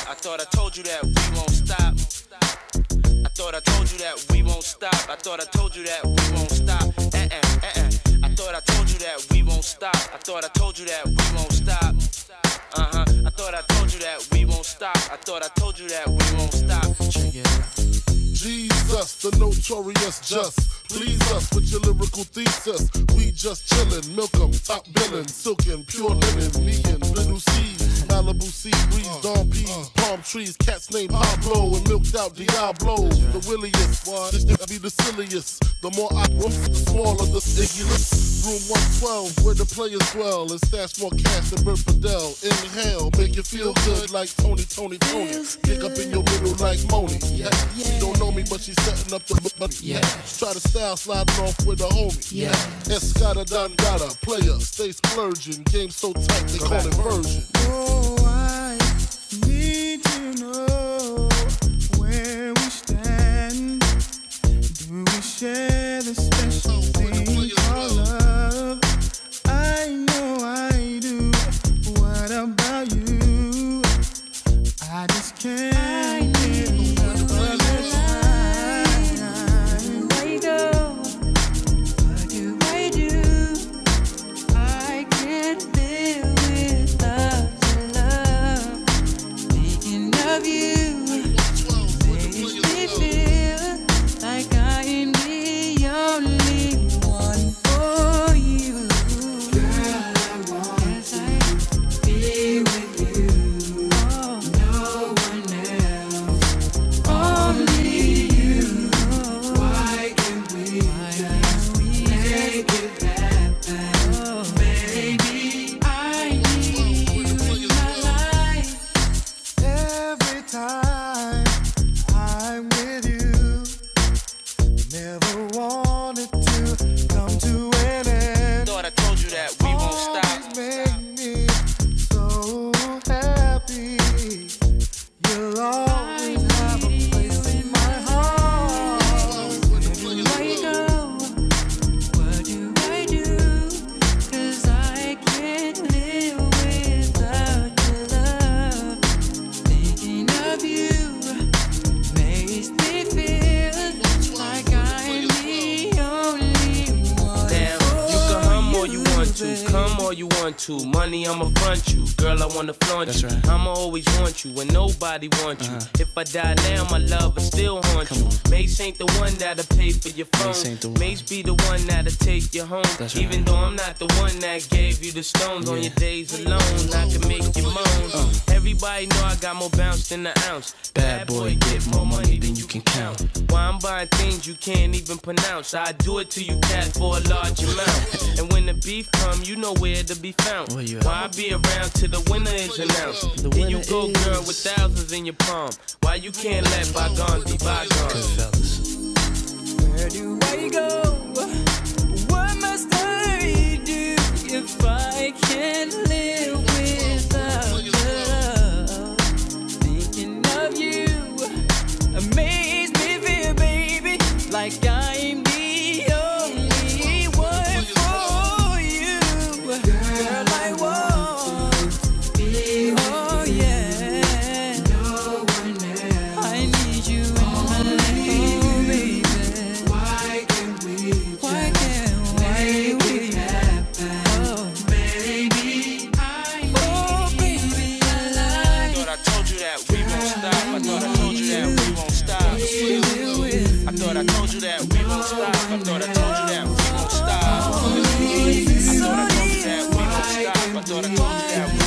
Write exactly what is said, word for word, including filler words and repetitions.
I thought I told you that we won't stop. I thought I told you that we won't stop. I thought I told you that we won't stop. Uh uh uh uh. I thought I told you that we won't stop. I thought I told you that we won't stop. Uh huh. I thought I told you that we won't stop. I thought I told you that we won't stop. Check it out. Jesus, the notorious just. Please us with your lyrical thesis. We just chillin', milk 'em, top billin', silkin', pure linen, me and Lil Cease, Malibu sea breeze, dawn peas, palm trees, cats named Pablo and milked out Diablos. The williest, this to be the silliest. The more I roof, the smaller the ignorance. Room one twelve, where the players dwell and stash more cash than Bert Fidel. Inhale, make you feel good like Tony, Tony, Tony. Pick up in your middle like Moni. Yeah. She don't know me, but she's setting up the money. Yeah. Try to style sliding off with a homie. Yeah. Escada Don Gata, player, stay splurging. Game so tight, they call it version. Oh, I need to know where we stand. Do we share the special thing called love? I know I do. What about you? I just can't live another time. Where you go? What do I do? I can't live without your love. Thinking of you makes me feel like I am the only one for you. Girl, I want to be with you. No one else, only you. Why can't we just make it happen? Baby, I need you in my life. Every time I'm with you, never wanted to come to an end. Thought I told you that we won't stop. Always make me so happy. You'll always have a place in my heart. Where you go? What do I do? 'Cause I can't live without your love. Thinking of you makes me feel like I'm the only one. Damn, you can hum all you want to, come all you want to. Money, I'ma front you. Girl, I wanna flaunt That's you. right. I'ma always want you when nobody wants you. Uh-huh. If I die now, my love will still haunt Come you. on. Mase ain't the one that'll pay for your phone. Mase ain't the one. Mase be the one that'll take you home. That's Even right. though I'm not the one that gave you the stones on Yeah. your days alone, I can make you moan. Uh. Everybody know I got more bounce than an ounce. Bad boy, get more money than you can count. Why I'm buying things you can't even pronounce. I do it to you, cat, for a large amount. And when the beef come, you know where to be found. Where you at? Why I be around till the winner is announced. The Then you winner go, girl, is- with thousands in your palm. Why you can't let bygones be Good bygones? fellas. Where do I go? What must I do if I can't live without love? Thinking of you makes me feel, baby, like I'm the only one for you. Girl, I want to be with oh, yeah. No one else. I need you in my life, oh, baby. Why can't we Why can't make it happen? Oh, baby, I oh, baby, I like Thought I told you that we won't stop. I thought I told you that we won't stop. I thought I told you that we won't stop. I thought I told you that we won't stop. I thought I told you that we won't stop. I thought I told you that we